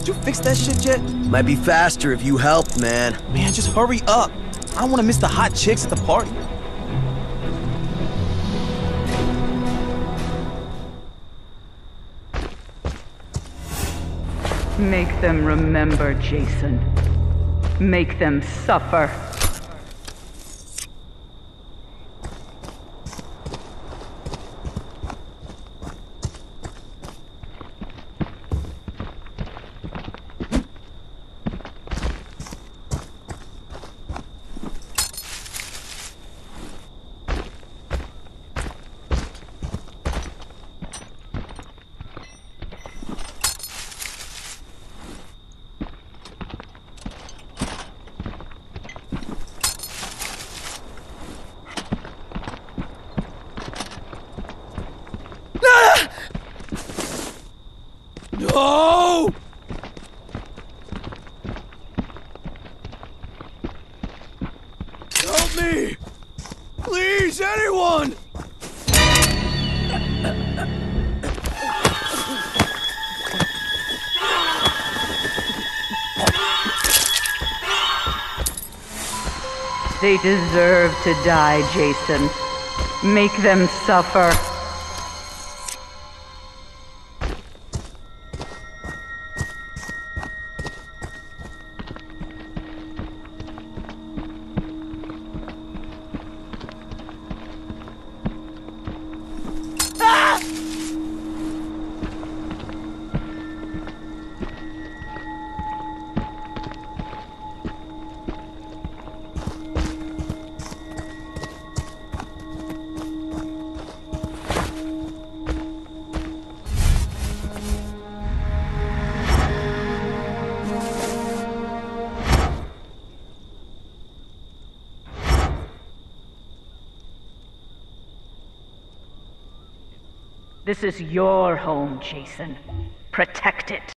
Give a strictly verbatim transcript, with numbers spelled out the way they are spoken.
Did you fix that shit yet? Might be faster if you helped, man. Man, just hurry up. I don't want to miss the hot chicks at the party. Make them remember, Jason. Make them suffer. No! Help me! Please, anyone! They deserve to die, Jason. Make them suffer. This is your home, Jason. Protect it.